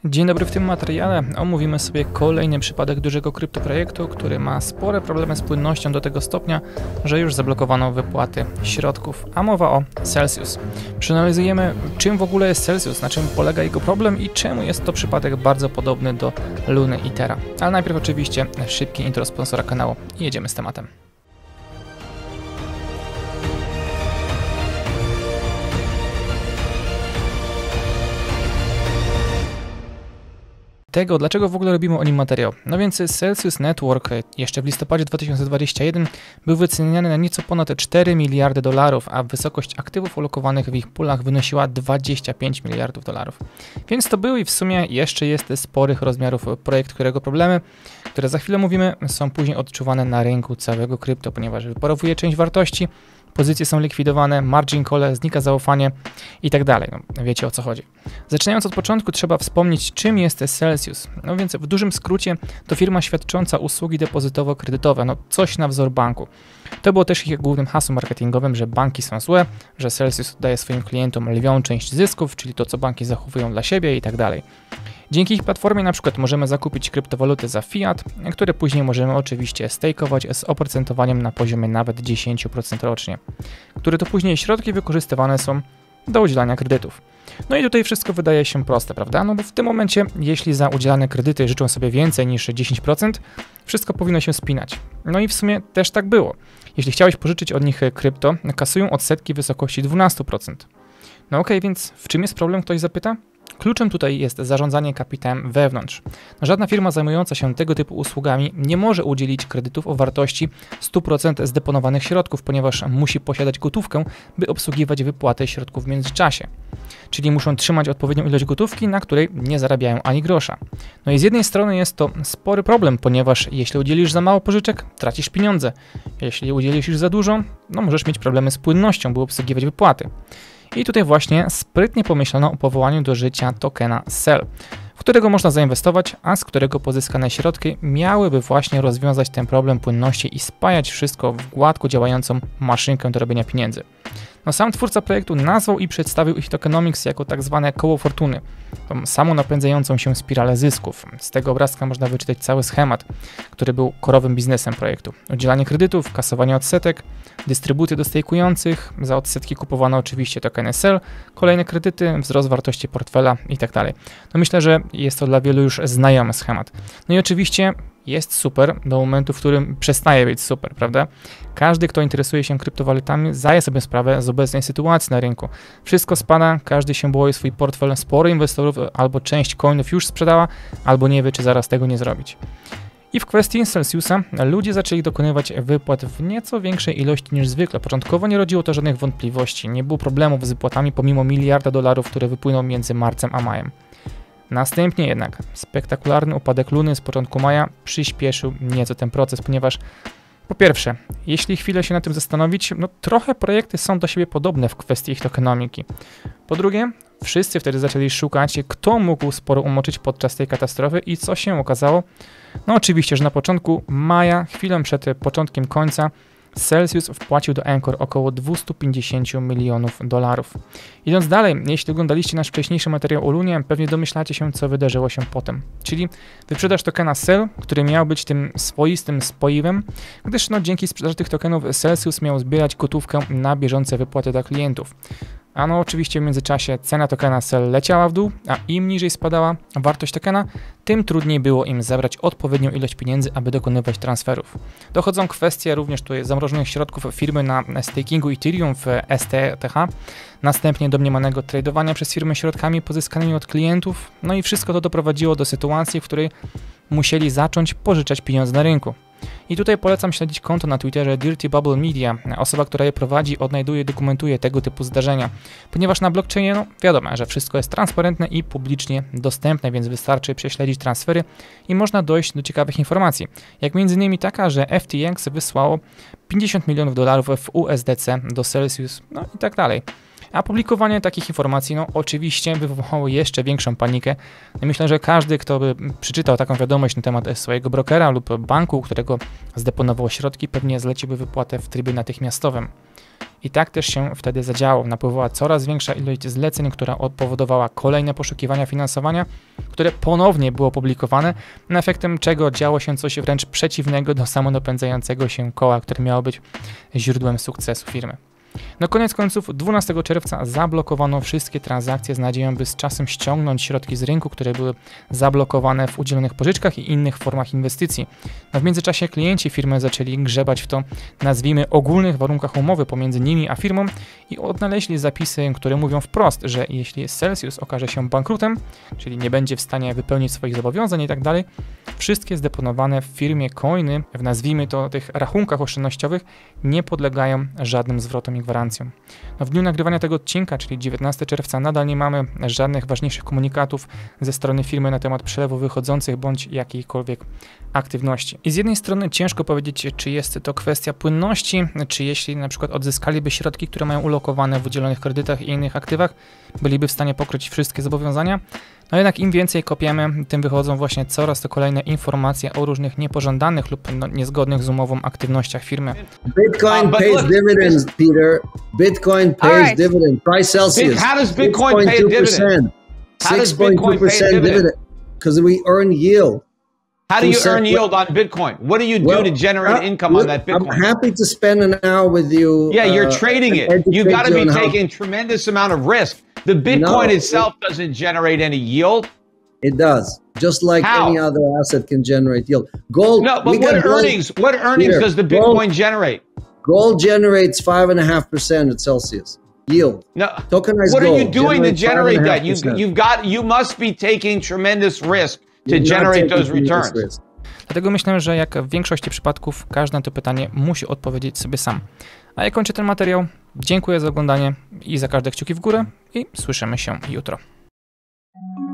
Dzień dobry, w tym materiale omówimy sobie kolejny przypadek dużego kryptoprojektu, który ma spore problemy z płynnością do tego stopnia, że już zablokowano wypłaty środków, a mowa o Celsius. Przeanalizujemy, czym w ogóle jest Celsius, na czym polega jego problem i czemu jest to przypadek bardzo podobny do Luny i Terra. Ale najpierw oczywiście szybkie intro sponsora kanału i jedziemy z tematem. Dlaczego w ogóle robimy o nim materiał? No więc Celsius Network jeszcze w listopadzie 2021 był wyceniany na nieco ponad 4 miliardy dolarów, a wysokość aktywów ulokowanych w ich pulach wynosiła 25 miliardów dolarów. Więc to był i w sumie jeszcze jest sporych rozmiarów projekt, którego problemy, które za chwilę mówimy, są później odczuwane na rynku całego krypto, ponieważ wyparowuje część wartości, pozycje są likwidowane, margin call, znika zaufanie i tak dalej. No, wiecie o co chodzi. Zaczynając od początku trzeba wspomnieć, czym jest Celsius. No więc w dużym skrócie to firma świadcząca usługi depozytowo-kredytowe, no coś na wzór banku. To było też ich głównym hasłem marketingowym, że banki są złe, że Celsius daje swoim klientom lwią część zysków, czyli to co banki zachowują dla siebie i tak dalej. Dzięki ich platformie na przykład możemy zakupić kryptowaluty za fiat, które później możemy oczywiście stakeować z oprocentowaniem na poziomie nawet 10% rocznie, które to później środki wykorzystywane są do udzielania kredytów. No i tutaj wszystko wydaje się proste, prawda? No bo w tym momencie, jeśli za udzielane kredyty życzą sobie więcej niż 10%, wszystko powinno się spinać. No i w sumie też tak było. Jeśli chciałeś pożyczyć od nich krypto, kasują odsetki w wysokości 12%. No okej, więc w czym jest problem, ktoś zapyta? Kluczem tutaj jest zarządzanie kapitałem wewnątrz. Żadna firma zajmująca się tego typu usługami nie może udzielić kredytów o wartości 100% zdeponowanych środków, ponieważ musi posiadać gotówkę, by obsługiwać wypłatę środków w międzyczasie. Czyli muszą trzymać odpowiednią ilość gotówki, na której nie zarabiają ani grosza. No i z jednej strony jest to spory problem, ponieważ jeśli udzielisz za mało pożyczek, tracisz pieniądze. Jeśli udzielisz już za dużo, no możesz mieć problemy z płynnością, by obsługiwać wypłaty. I tutaj właśnie sprytnie pomyślano o powołaniu do życia tokena CEL, w którego można zainwestować, a z którego pozyskane środki miałyby właśnie rozwiązać ten problem płynności i spajać wszystko w gładko działającą maszynkę do robienia pieniędzy. No sam twórca projektu nazwał i przedstawił ich tokenomics jako tak zwane koło fortuny, tą samą napędzającą się spiralę zysków. Z tego obrazka można wyczytać cały schemat, który był korowym biznesem projektu. Udzielanie kredytów, kasowanie odsetek, dystrybucje do stejkujących, za odsetki kupowano oczywiście tokeny CEL, kolejne kredyty, wzrost wartości portfela itd. No myślę, że jest to dla wielu już znajomy schemat. No i oczywiście jest super do momentu, w którym przestaje być super, prawda? Każdy, kto interesuje się kryptowalutami, zdaje sobie sprawę z obecnej sytuacji na rynku. Wszystko spada, każdy się boi swój portfel, sporo inwestorów albo część coinów już sprzedała, albo nie wie, czy zaraz tego nie zrobić. I w kwestii Celsiusa ludzie zaczęli dokonywać wypłat w nieco większej ilości niż zwykle. Początkowo nie rodziło to żadnych wątpliwości, nie było problemów z wypłatami pomimo miliarda dolarów, które wypłyną między marcem a majem. Następnie jednak spektakularny upadek Luny z początku maja przyspieszył nieco ten proces, ponieważ po pierwsze, jeśli chwilę się nad tym zastanowić, no trochę projekty są do siebie podobne w kwestii ich tokenomiki. Po drugie, wszyscy wtedy zaczęli szukać, kto mógł sporo umoczyć podczas tej katastrofy i co się okazało? No oczywiście, że na początku maja, chwilę przed początkiem końca, Celsius wpłacił do Anchor około 250 milionów dolarów. Idąc dalej, jeśli oglądaliście nasz wcześniejszy materiał o Lunie, pewnie domyślacie się, co wydarzyło się potem. Czyli wyprzedaż tokena CEL, który miał być tym swoistym spoiwem, gdyż dzięki sprzedaży tych tokenów Celsius miał zbierać gotówkę na bieżące wypłaty dla klientów. A oczywiście w międzyczasie cena tokena CEL leciała w dół, a im niżej spadała wartość tokena, tym trudniej było im zebrać odpowiednią ilość pieniędzy, aby dokonywać transferów. Dochodzą kwestie również tutaj zamrożonych środków firmy na stakingu Ethereum w STTH, następnie domniemanego tradowania przez firmy środkami pozyskanymi od klientów, no i wszystko to doprowadziło do sytuacji, w której musieli zacząć pożyczać pieniądze na rynku. I tutaj polecam śledzić konto na Twitterze Dirty Bubble Media. Osoba, która je prowadzi, odnajduje i dokumentuje tego typu zdarzenia. Ponieważ na blockchainie, wiadomo, że wszystko jest transparentne i publicznie dostępne, więc wystarczy prześledzić transfery i można dojść do ciekawych informacji. Jak m.in. taka, że FTX wysłało 50 milionów dolarów w USDC do Celsius, no i tak dalej. A publikowanie takich informacji, oczywiście wywołało jeszcze większą panikę. Myślę, że każdy, kto by przeczytał taką wiadomość na temat swojego brokera lub banku, którego zdeponował środki, pewnie zleciłby wypłatę w trybie natychmiastowym. I tak też się wtedy zadziało. Napływała coraz większa ilość zleceń, która powodowała kolejne poszukiwania finansowania, które ponownie było publikowane, efektem czego działo się coś wręcz przeciwnego do samodopędzającego się koła, które miało być źródłem sukcesu firmy. No koniec końców 12 czerwca zablokowano wszystkie transakcje z nadzieją, by z czasem ściągnąć środki z rynku, które były zablokowane w udzielonych pożyczkach i innych formach inwestycji. No w międzyczasie klienci firmy zaczęli grzebać w to, nazwijmy, ogólnych warunkach umowy pomiędzy nimi a firmą i odnaleźli zapisy, które mówią wprost, że jeśli Celsius okaże się bankrutem, czyli nie będzie w stanie wypełnić swoich zobowiązań i tak dalej, wszystkie zdeponowane w firmie coiny, w nazwijmy to tych rachunkach oszczędnościowych, nie podlegają żadnym zwrotom i gwarancjom. No w dniu nagrywania tego odcinka, czyli 19 czerwca, nadal nie mamy żadnych ważniejszych komunikatów ze strony firmy na temat przelewów wychodzących bądź jakiejkolwiek aktywności. I z jednej strony ciężko powiedzieć, czy jest to kwestia płynności, czy jeśli na przykład odzyskaliby środki, które mają ulokowane w udzielonych kredytach i innych aktywach, byliby w stanie pokryć wszystkie zobowiązania. No jednak im więcej kopiemy, tym wychodzą właśnie coraz to kolejne informacje o różnych niepożądanych lub niezgodnych z umową aktywnościach firmy. Bitcoin pays dividends, Peter. Bitcoin pays dividends. Try Celsius. How does Bitcoin pay a dividend? How does Bitcoin pay a dividend? Because we earn yield. How do you earn yield on Bitcoin? What do you do to generate income on that Bitcoin? I'm happy to spend an hour with you. Yeah, you're trading it. You got to be taking tremendous amount of risk. The Bitcoin itself doesn't generate any yield. It does. Just like any other asset can generate yield. Gold. No, but what earnings does the Bitcoin generate? Gold generates 5.5% at Celsius. Yield. No. Tokenized what gold are you doing to generate that? 5.5%. You must be taking tremendous risk to generate those returns. Dlatego myślę, że jak w większości przypadków każde na to pytanie musi odpowiedzieć sobie sam. A ja kończę ten materiał. Dziękuję za oglądanie i za każde kciuki w górę i słyszymy się jutro.